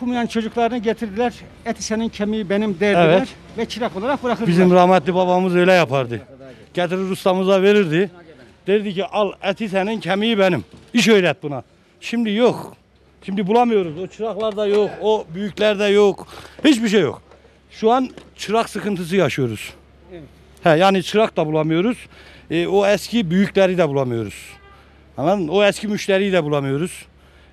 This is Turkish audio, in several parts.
okumayan çocuklarını getirdiler. Eti senin kemiği benim derdiler. Evet. Ve çırak olarak bırakırdılar. Bizim rahmetli babamız öyle yapardı. Getirir ustamıza verirdi. Derdi ki al eti senin kemiği benim. İş öğret buna. Şimdi yok. Şimdi bulamıyoruz. O çıraklarda yok. O büyüklerde yok. Hiçbir şey yok. Şu an çırak sıkıntısı yaşıyoruz. Evet. Yani çırak da bulamıyoruz. O eski büyükleri de bulamıyoruz. Anladın mı? O eski müşteriyi de bulamıyoruz.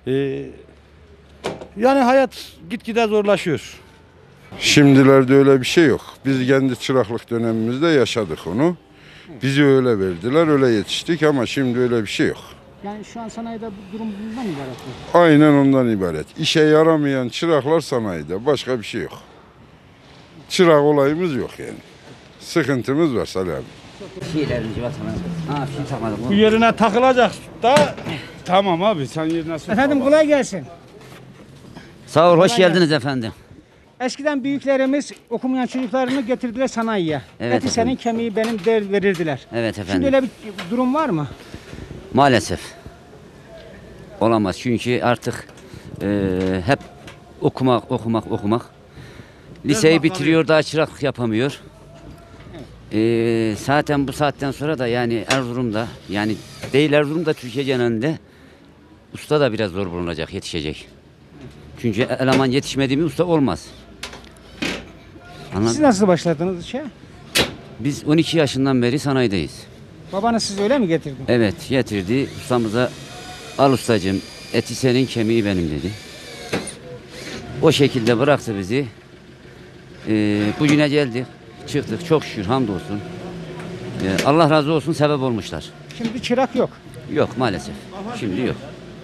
Yani hayat gitgide zorlaşıyor. Şimdilerde öyle bir şey yok. Biz kendi çıraklık dönemimizde yaşadık onu. Bizi öyle verdiler, öyle yetiştik ama şimdi öyle bir şey yok. Yani şu an sanayide bu durum bundan ibaret mi? Aynen ondan ibaret. İşe yaramayan çıraklar sanayide, başka bir şey yok. Çırak olayımız yok yani. Sıkıntımız var Salih abi. Bu yerine takılacak da Tamam abi sen yerine sor. Efendim kolay gelsin. Sağ ol, hoş Kolay geldiniz efendim. Eskiden büyüklerimiz okumayan çocuklarını getirdiler sanayiye. Evet Eti senin efendim. kemiği benim der verirdiler. Evet Şimdi efendim. öyle bir durum var mı? Maalesef. Olamaz çünkü artık hep okumak. Liseyi bitiriyor daha çıraklık yapamıyor. Zaten bu saatten sonra da yani Erzurum'da yani değil Erzurum'da Türkiye genelinde usta da biraz zor bulunacak, yetişecek. Çünkü eleman yetişmediği mi usta olmaz. Siz nasıl başladınız işe? Biz 12 yaşından beri sanayideyiz. Babanız sizi öyle mi getirdi? Evet getirdi ustamıza al ustacığım eti senin kemiği benim dedi. O şekilde bıraktı bizi. Bugüne geldik. Çıktık çok şükür hamdolsun. Allah razı olsun sebep olmuşlar. Şimdi çırak yok. Yok maalesef. Şimdi yok.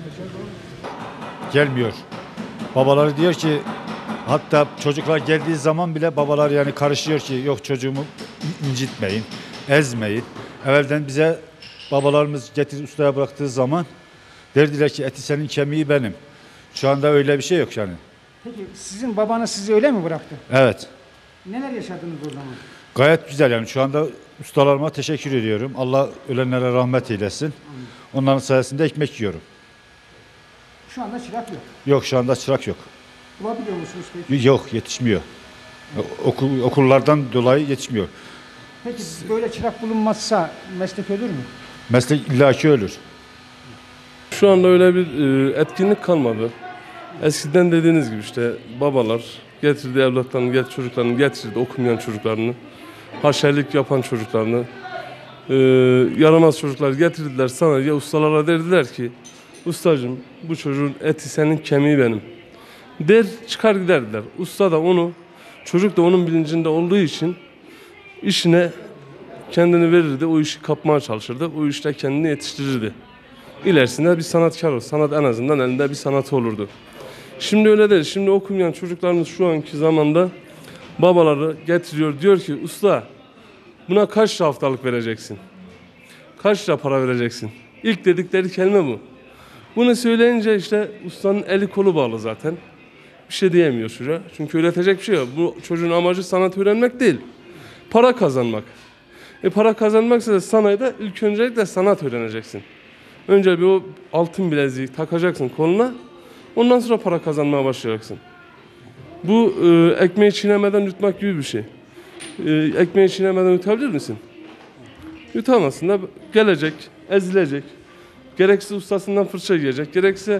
Gelmiyor. Babaları diyor ki hatta çocuklar geldiği zaman bile babalar yani karışıyor ki yok çocuğumu incitmeyin, ezmeyin. Evvelden bize babalarımız getir ustaya bıraktığı zaman derdiler ki eti senin kemiği benim. Şu anda öyle bir şey yok yani. Peki sizin babanız sizi öyle mi bıraktı? Evet. Neler yaşadınız o zaman? Gayet güzel yani şu anda ustalarıma teşekkür ediyorum. Allah ölenlere rahmet eylesin. Onların sayesinde ekmek yiyorum. Şu anda çırak yok. Yok şu anda çırak yok. Bulabiliyor musunuz peki? Yok yetişmiyor. Okullardan dolayı yetişmiyor. Peki böyle çırak bulunmazsa meslek ölür mü? Meslek illaki ölür. Şu anda öyle bir etkinlik kalmadı. Eskiden dediğiniz gibi işte babalar getirdi evlatlarını, çocuklarını getirdi, okumayan çocuklarını, haşerlik yapan çocuklarını, yaramaz çocuklar getirdiler sanayiye, ustalara dediler ki ustacığım bu çocuğun eti senin kemiği benim. Der çıkar giderdiler. Usta da onu, çocuk da onun bilincinde olduğu için işine kendini verirdi, o işi kapmaya çalışırdı, o işte kendini yetiştirirdi. İlerisinde bir sanatkar olur. Sanat en azından elinde bir sanatı olurdu. Şimdi öyle değil. Şimdi okumayan çocuklarımız şu anki zamanda babaları getiriyor. Diyor ki usta buna kaç lira haftalık vereceksin? Kaç lira para vereceksin? İlk dedikleri kelime bu. Bunu söyleyince işte ustanın eli kolu bağlı zaten. Bir şey diyemiyor çocuğa. Çünkü öğretecek bir şey yok. Bu çocuğun amacı sanat öğrenmek değil. Para kazanmak. Para kazanmaksa da sanayide ilk öncelikle sanat öğreneceksin. Önce bir o altın bileziği takacaksın koluna. Ondan sonra para kazanmaya başlayacaksın. Bu ekmeği çiğnemeden yutmak gibi bir şey. Ekmeği çiğnemeden yutabilir misin? Yutamazsın da gelecek, ezilecek. Gerekse ustasından fırça yiyecek, gerekse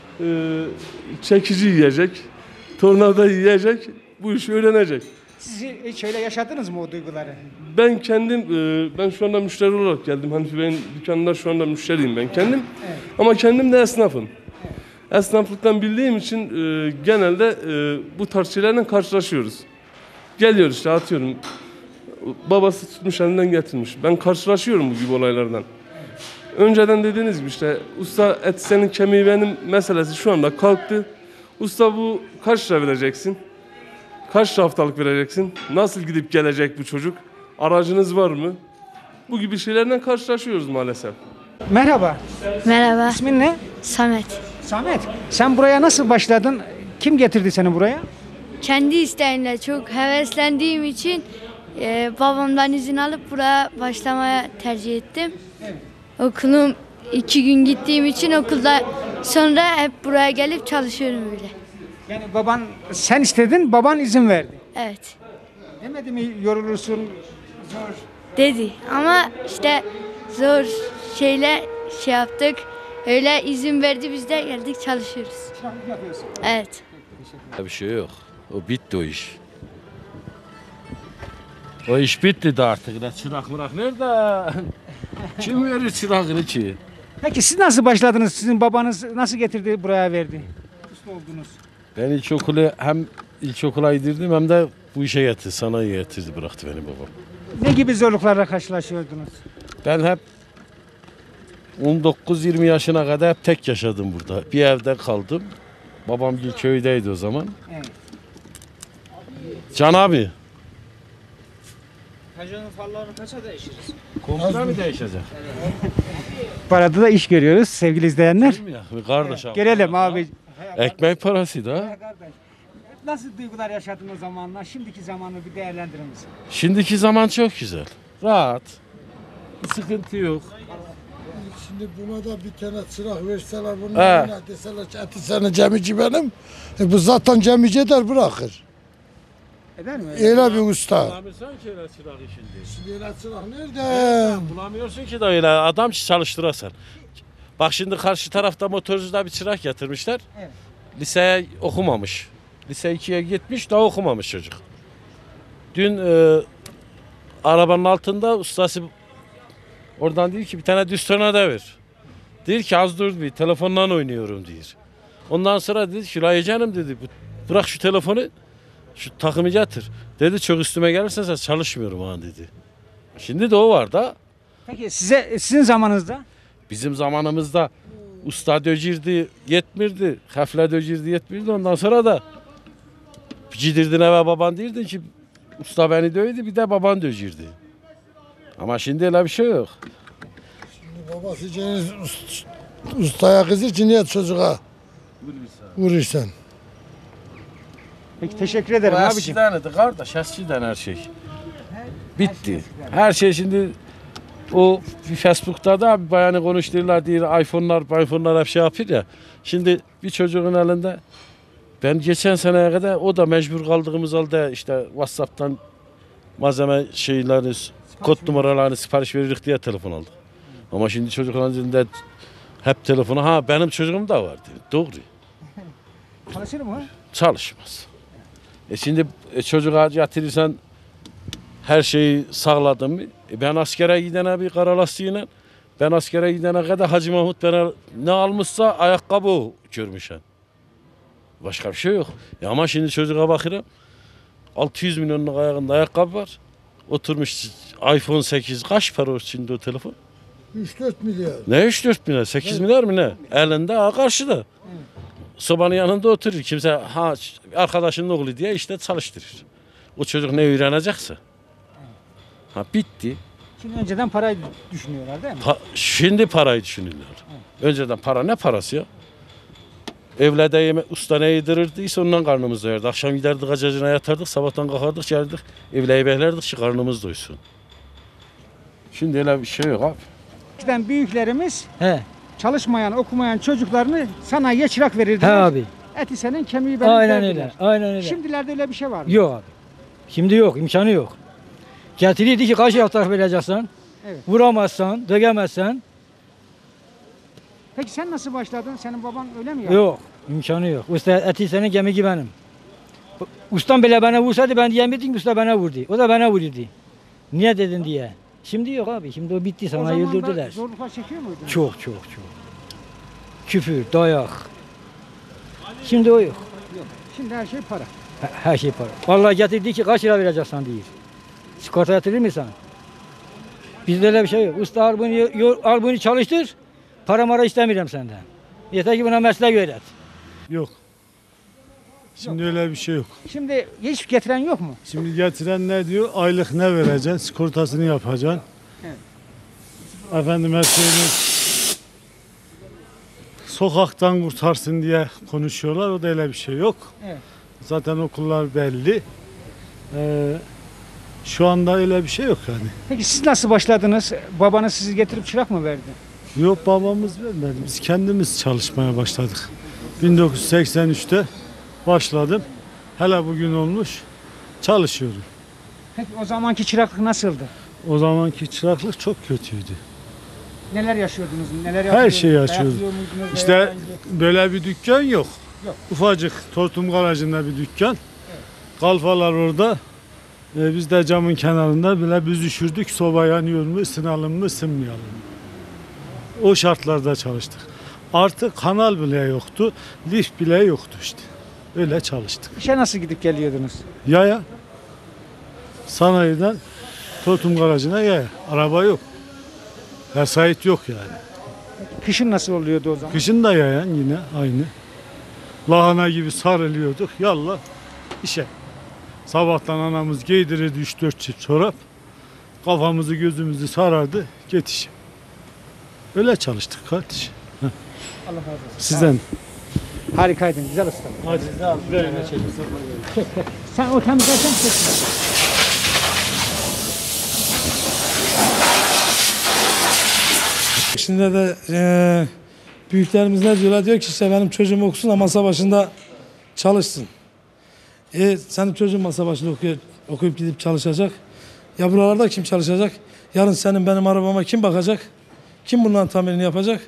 çekici yiyecek, tornavida yiyecek, bu işi öğrenecek. Siz hiç öyle yaşadınız mı o duyguları? Ben kendim, ben şu anda müşteri olarak geldim. Hanifi Bey'in dükkanında şu anda müşteriyim ben kendim. Evet. Ama kendim de esnafım. Esnaflıktan bildiğim için genelde bu tarz şeylerle karşılaşıyoruz. Geliyor işte atıyorum. Babası tutmuş elinden getirmiş. Ben karşılaşıyorum bu gibi olaylardan. Önceden dediğiniz gibi işte usta et senin kemiği benim meselesi şu anda kalktı. Usta bu kaç lira vereceksin? Kaç haftalık vereceksin? Nasıl gidip gelecek bu çocuk? Aracınız var mı? Bu gibi şeylerle karşılaşıyoruz maalesef. Merhaba. Merhaba, İsmin ne? Samet. Samet. Sen buraya nasıl başladın? Kim getirdi seni buraya? Kendi isteğimle çok heveslendiğim için babamdan izin alıp buraya başlamaya tercih ettim. Evet. Okulum 2 gün gittiğim için okulda sonra hep buraya gelip çalışıyorum öyle. Yani baban, sen istedin, baban izin verdi. Evet. Demedi mi yorulursun, zor. Dedi ama işte zor şeyle şey yaptık. Öyle izin verdi biz de geldik çalışıyoruz. Çıraklık yapıyorsun. Evet. Bir şey yok. O bitti o iş. O iş bitti de artık. Ne çırak mırak nerede? Kim verir çırakını ki? Peki siz nasıl başladınız? Sizin babanız nasıl getirdi buraya verdi? Usta oldunuz. Ben ilkokula gidirdim hem de bu işe getirdi, sanayiye getirdi, bıraktı beni babam. Ne gibi zorluklarla karşılaşıyordunuz? Ben hep 19-20 yaşına kadar hep tek yaşadım burada. Bir evde kaldım. Babam bir köydeydi o zaman. Evet. Can abi. Kajanın farlarını kaça değişiriz? Komşular mı değişecek? Bu arada da iş görüyoruz sevgili izleyenler. Değil mi ya? Bir kardeş abi. Gelelim abi. Ekmek parası da. Kardeş, nasıl duygular yaşadın o zamanla? Şimdiki zamanı bir değerlendirir misin? Şimdiki zaman çok güzel. Rahat. Bir sıkıntı yok. Şimdi buna da bir tane çırak verseler He. bunlar ne deseler ki eti senin cemici benim. Bu zaten cemici eder bırakır. Eder mi? Öyle bir usta. Bulamıyorsun ki öyle çırak işinde. Şimdi öyle çırak nerede? Bulamıyorsun ki de öyle adam çalıştırasan. Bak şimdi karşı tarafta motorcuda bir çırak getirmişler. Evet. Liseye okumamış. Lise 2'ye gitmiş daha okumamış çocuk. Dün arabanın altında ustası oradan diyor ki bir tane düz tornavida ver. Diyor ki az dur bir telefondan oynuyorum diyor. Ondan sonra dedi ki "Ay canım" dedi, "bırak şu telefonu, şu takımı getir." Dedi "çok üstüme gelirsen sen çalışmıyorum ha" dedi. Şimdi de o var da. Peki sizin zamanınızda? Bizim zamanımızda usta döcirdi yetmirdi, hafle döcirdi yetmirdi. Ondan sonra da gidirdin eve baban dirdin ki usta beni dövdü bir de baban döcirdi. Ama şimdi öyle bir şey yok. Babası ustaya kızır ki niye çocuğa vurursan. Peki teşekkür ederim abicim. Eskiden idi kardeş, eskiden her şey. Bitti. Her şey şimdi o Facebook'ta da bir bayanı konuşturuyorlar diyor iPhone'lar hep şey yapıyor ya. Şimdi bir çocuğun elinde ben geçen seneye kadar o da mecbur kaldığımız halde işte WhatsApp'tan malzeme şeylerini, kod numaralarını sipariş verirdik diye telefon aldık. Ama şimdi çocukların elinde hep telefonu, ha benim çocuğum da var diyor. Doğru. Çalışır mı? Çalışmaz. Şimdi çocuğa yatırırsan her şeyi sağladın mı? Ben askere gidene bir kara lastiğiyle, ben askere gidene kadar Hacı Mahmut bana ne almışsa ayakkabı görmüşüm. Başka bir şey yok. Ama şimdi çocuğa bakıyorum 600 milyonluk ayağında ayakkabı var. Oturmuş iPhone 8 kaç para şimdi o telefon? 3-4 milyar. Ne 3-4 milyar? 8 milyar mı ne? Elinde karşıda. Sobanın yanında oturur. Kimse ha arkadaşının oğlu diye işte çalıştırır. O çocuk ne öğrenecekse. Ha bitti. Şimdi önceden parayı düşünüyorlar değil mi? Şimdi parayı düşünüyorlar. Önceden para ne parası ya? Evlerde usta ne yedirirdi ondan karnımız doyardı. Akşam giderdik acacına yatardık, sabahtan kalkardık geldik. Evle beklerdik ki karnımız doysun. Şimdi öyle bir şey yok abi. Eskiden büyüklerimiz He. çalışmayan, okumayan çocuklarını sanayiye çırak verirdiler. He abi. Eti senin, kemiği benim Aynen derdiler. öyle. Aynen öyle. Şimdilerde öyle bir şey var mı? Yok abi. Şimdi yok. İmkanı yok. Getirirdi ki kaç yaprak vereceksin. Evet. Vuramazsan, dögemezsen. Peki sen nasıl başladın? Senin baban öyle mi yaptı? Yok. İmkanı yok. Usta eti senin gemiği benim. Ustam bile bana vursaydı ben diyemiyordum ki usta bana vurdu. O da bana vurdu. Niye dedin diye. Şimdi yok abi. Şimdi o bitti. O Sana zaman da öldürdüler. zorluklar çekiyor muydun? Çok. Küfür, dayak. Şimdi o yok. Şimdi her şey para. Her şey para. Vallahi getirdi ki kaç lira vereceksin diyor. Sigorta yatırır mısın? Bizde öyle bir şey yok. Usta al bunu çalıştır. Para mara istemiyorum senden. Yeter ki buna meslek öğret. Yok. Şimdi öyle bir şey yok. Şimdi hiç getiren yok mu? Şimdi getiren ne diyor? Aylık ne vereceksin? Sigortasını yapacaksın. Evet. Efendime söyleyeyim. Sokaktan kurtarsın diye konuşuyorlar. O da öyle bir şey yok. Evet. Zaten okullar belli. Şu anda öyle bir şey yok yani. Peki siz nasıl başladınız? Babanız sizi getirip çırak mı verdi? Yok babamız vermedi. Biz kendimiz çalışmaya başladık. 1983'te başladım. Hele bugün olmuş. Çalışıyorum. Peki o zamanki çıraklık nasıldı? O zamanki çıraklık çok kötüydü. Neler yaşıyordunuz? Neler Her yapıyordunuz? şeyi Dayak yaşıyorduk. yiyor muydunuz? İşte Dayak- böyle bir dükkan yok. Yok. Ufacık Tortum Garajı'nda bir dükkan. Kalfalar orada. Biz de camın kenarında bile büzüşürdük. Soba yanıyor mu, ısınalım mı, ısınmayalım mı? O şartlarda çalıştık. Artık kanal bile yoktu. Lift bile yoktu işte. Öyle çalıştık. İşe nasıl gidip geliyordunuz? Yaya. Sanayiden Tortum Garajı'na yaya. Araba yok. Vesait yok yani. Kışın nasıl oluyordu o zaman? Kışın da yayan yine aynı. Lahana gibi sarılıyorduk. Yallah işe. Sabahtan anamız giydirirdi 3-4 çift çorap. Kafamızı gözümüzü sarardı. Git işe. Öyle çalıştık kardeşim. Allah razı olsun. Sizden. Harikaydın, güzel usta. Hadi. Sen o temizlersen çekme. Şimdi de büyüklerimiz ne diyorlar? Diyor ki işte benim çocuğum okusun da masa başında çalışsın. Senin çocuğun masa başında okuyup gidip çalışacak. Ya buralarda kim çalışacak? Yarın senin benim arabama kim bakacak? Kim bunların tamirini yapacak?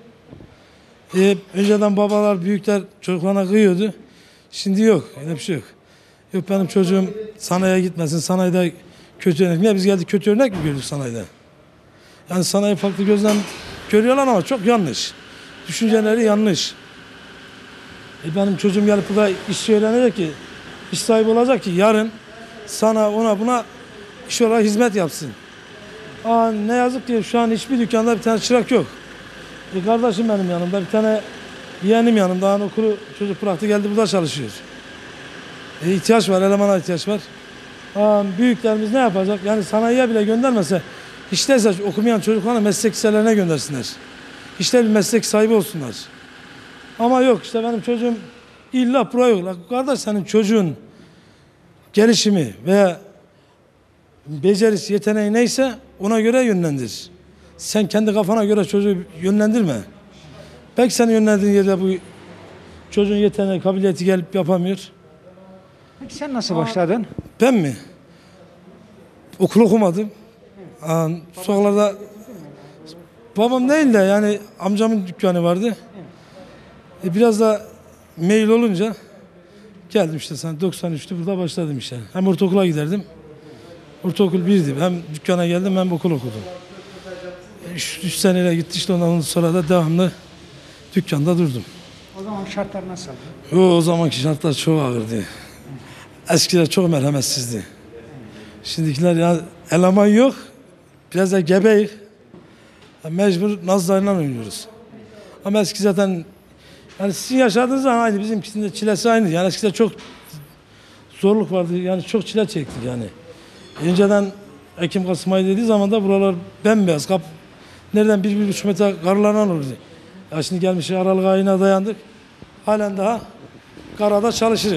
Önceden babalar, büyükler çocuklarına kıyıyordu. Şimdi yok. Öyle bir şey yok. Yok benim çocuğum sanayiye gitmesin. Sanayide kötü örnek. Niye biz geldik kötü örnek mi gördük sanayide? Yani sanayi farklı gözden görüyorlar ama çok yanlış. Düşünceleri yanlış. Benim çocuğum gelip burada iş öğrenecek ki, iş sahibi olacak ki yarın sana ona buna iş olarak hizmet yapsın. Ne yazık ki şu an hiçbir dükkanda bir tane çırak yok. Kardeşim benim yanımda, bir tane yeğenim yanımda. Hani okulu çocuk bıraktı geldi burada çalışıyor. İhtiyaç var, elemana ihtiyaç var. Büyüklerimiz ne yapacak? Yani sanayiye bile göndermese, işteyse okumayan çocuklarını meslek liselerine göndersinler. İşte bir meslek sahibi olsunlar. Ama yok işte benim çocuğum illa buraya yok. Kardeş senin çocuğun gelişimi veya becerisi, yeteneği neyse ona göre yönlendir. Sen kendi kafana göre çocuğu yönlendirme. Belki senin yönlendirdiğin yerde bu çocuğun yeteneği, kabiliyeti gelip yapamıyor. Peki sen nasıl başladın? Ben mi? Okul okumadım. Sokaklarda babam değil de yani amcamın dükkanı vardı. Biraz da mail olunca geldim işte 93'te burada başladım işte. Hem ortaokula giderdim. Ortaokul 1'di. Hem dükkana geldim hem okul okudum. 3 seneyle gitti işte ondan sonra da devamlı dükkanda durdum. O zaman şartlar nasıldı? O zamanki şartlar çok ağırdı. Eskiler çok merhametsizdi. Şimdikiler ya eleman yok. Biraz da gebeyiz. Mecbur nazlarıyla oynuyoruz. Ama eski zaten yani sizin yaşadığınız zaman aynı bizimkisinin de çilesi aynı. Yani eskiden çok zorluk vardı. Yani çok çile çektik yani. Önceden Ekim Kasım ayı dediği zaman da buralar bembeyaz. Nereden 1-1,5 metre karlarla olurdu. Ya şimdi gelmiş Aralık ayına dayandık. Halen daha karada çalışırız.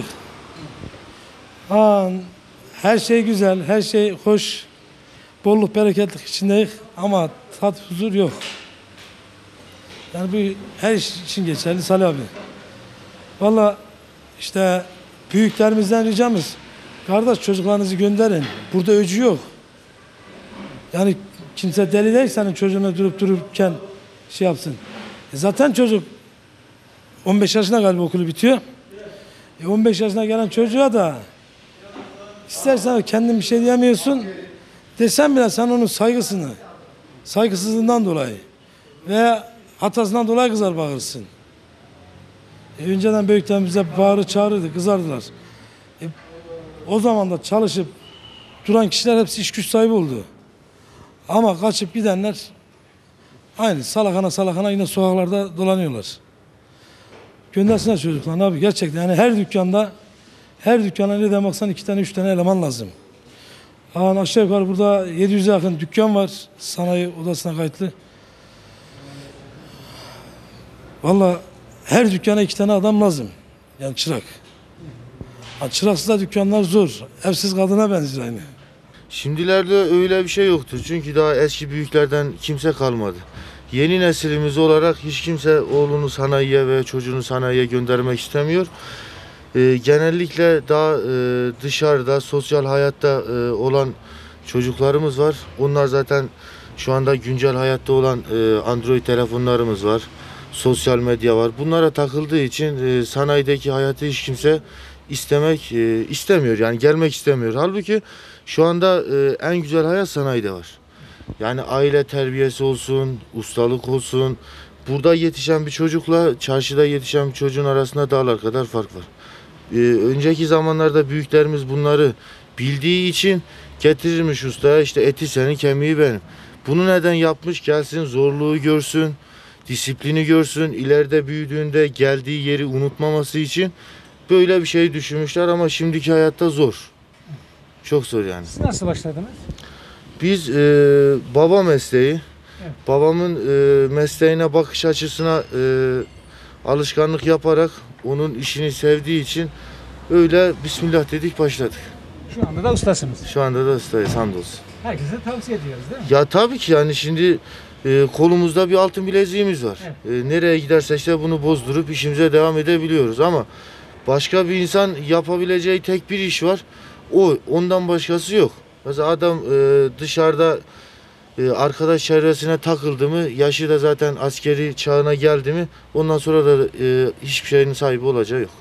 Her şey güzel, her şey hoş. Bolluk, bereketlik içindeyiz ama tat, huzur yok. Yani bu her iş için geçerli Salih abi. Vallahi işte büyüklerimizden ricamız, kardeş çocuklarınızı gönderin. Burada öcü yok. Yani kimse deli değil senin çocuğuna durup dururken şey yapsın. Zaten çocuk 15 yaşına galiba okulu bitiyor. 15 yaşına gelen çocuğa da istersen kendin bir şey diyemiyorsun. Desen bile sen onun saygısızlığından dolayı veya hatasından dolayı kızar bağırırsın. Önceden büyüklerimize bağırı çağırırdı, kızardılar. O zaman da çalışıp duran kişiler hepsi iş güç sahibi oldu. Ama kaçıp gidenler aynı salakana yine sokaklarda dolanıyorlar. Göndersinler çocuklar abi gerçekten yani her dükkana ne baksan 2 tane 3 tane eleman lazım. Aşağı yukarı burada 700'e yakın dükkan var sanayi odasına kayıtlı. Vallahi her dükkana 2 tane adam lazım. Yani çırak. Çıraksız da dükkanlar zor. Evsiz kadına benziyor aynı. Şimdilerde öyle bir şey yoktur. Çünkü daha eski büyüklerden kimse kalmadı. Yeni nesilimiz olarak hiç kimse oğlunu sanayiye ve çocuğunu sanayiye göndermek istemiyor. Genellikle daha dışarıda, sosyal hayatta olan çocuklarımız var. Onlar zaten şu anda güncel hayatta olan Android telefonlarımız var. Sosyal medya var. Bunlara takıldığı için sanayideki hayatı hiç kimse istemiyor. Yani gelmek istemiyor. Halbuki şu anda en güzel hayat sanayide var. Yani aile terbiyesi olsun, ustalık olsun. Burada yetişen bir çocukla çarşıda yetişen bir çocuğun arasında dağlar kadar fark var. Önceki zamanlarda büyüklerimiz bunları bildiği için getirirmiş ustaya, işte eti senin kemiği benim. Bunu neden yapmış? Gelsin, zorluğu görsün, disiplini görsün, ileride büyüdüğünde geldiği yeri unutmaması için böyle bir şey düşünmüşler ama şimdiki hayatta zor. Çok zor yani. Siz nasıl başladınız? Biz baba mesleği, babamın mesleğine bakış açısına alışkanlık yaparak onun işini sevdiği için öyle bismillah dedik, başladık. Şu anda da ustasınız. Şu anda da ustayız, hamdolsun. Herkese tavsiye ediyoruz değil mi? Ya tabii ki yani şimdi kolumuzda bir altın bileziğimiz var. Nereye giderse işte bunu bozdurup işimize devam edebiliyoruz ama başka bir insan yapabileceği tek bir iş var. Ondan başkası yok. Mesela adam dışarıda arkadaş çevresine takıldı mı, yaşı da zaten askeri çağına geldi mi, ondan sonra da hiçbir şeyin sahibi olacağı yok.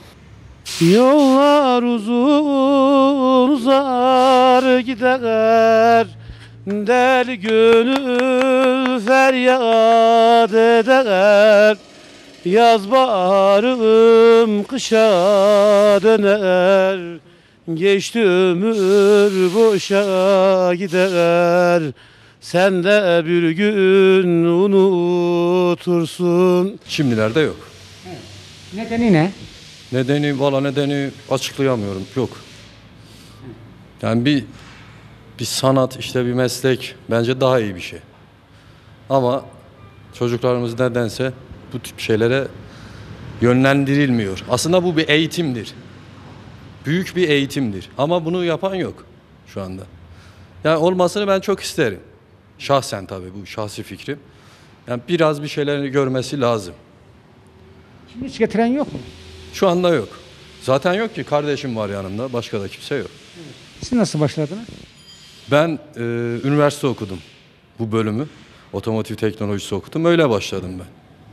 Yollar uzun uzar gider, deli gönül feryat eder. Yaz baharım kışa döner, geçti ömür boşa gider. Sen de bir gün unutursun. Şimdilerde yok. Nedeni ne? Nedeni açıklayamıyorum. Yok. Yani bir sanat, işte bir meslek bence daha iyi bir şey. Ama çocuklarımız nedense bu tip şeylere yönlendirilmiyor. Aslında bu bir eğitimdir. Büyük bir eğitimdir. Ama bunu yapan yok şu anda. Yani olmasını ben çok isterim. Şahsen tabii, bu şahsi fikrim. Yani biraz bir şeyleri görmesi lazım. Şimdi hiç getiren yok mu? Şu anda yok. Zaten yok ki, kardeşim var yanımda, başka da kimse yok. Siz nasıl başladınız? Ben üniversite okudum bu bölümü. Otomotiv teknolojisi okudum. Öyle başladım ben.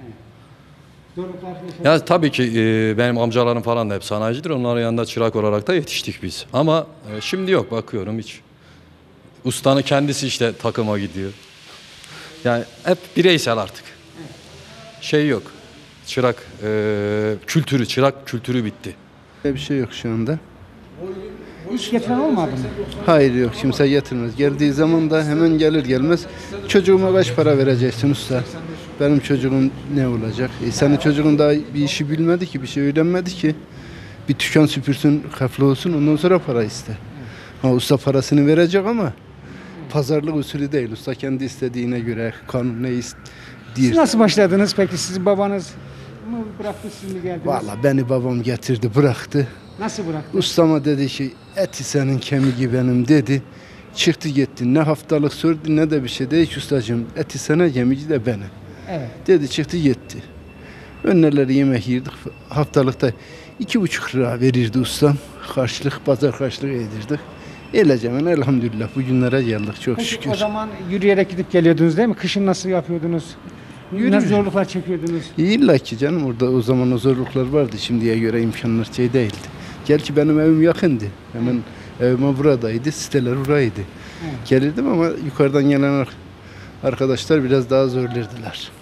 Ya tabii ki benim amcalarım falan da hep sanayicidir. Onların yanında çırak olarak da yetiştik biz. Ama şimdi yok, bakıyorum hiç. Ustanın kendisi işte takıma gidiyor. Yani hep bireysel artık. Şey yok. Çırak kültürü bitti. Bir şey yok şu anda. Hiç getiren olmadı mı? Hayır, yok, kimse getirmez. Geldiği zaman da hemen gelir gelmez çocuğuma kaç para vereceksin usta? Benim çocuğum ne olacak? Senin çocuğun daha bir işi bilmedi ki, bir şey öğrenmedi ki. Bir dükkan süpürsün, kaflı olsun, ondan sonra para iste. Ha, usta parasını verecek ama pazarlık usulü değil. Usta kendi istediğine göre kanun ne Siz nasıl başladınız peki? Sizin babanız mı bıraktı, siz mi geldiniz? Vallahi beni babam getirdi, bıraktı. Nasıl bıraktı? Ustama dedi ki eti senin kemiği benim dedi. Çıktı gitti. Ne haftalık sordu ne de bir şey. Dedi ki ustacığım eti sana kemiği de benim. Evet. Dedi çıktı gitti. Önlerleri yemek yerdik. Haftalıkta 2,5 lira verirdi ustam. Pazar karşılığı yedirdik. Öylece ben elhamdülillah bugünlere geldik çok Peki, şükür. o zaman yürüyerek gidip geliyordunuz değil mi? Kışın nasıl yapıyordunuz? Nasıl zorluklar çekiyordunuz? İlla ki canım, orada o zaman o zorluklar vardı. Şimdiye göre imkanlar şey değildi. Gel ki benim evim yakındı. Hemen evime buradaydı, siteler buraydı. Gelirdim ama yukarıdan gelen arkadaşlar biraz daha zorlardılar.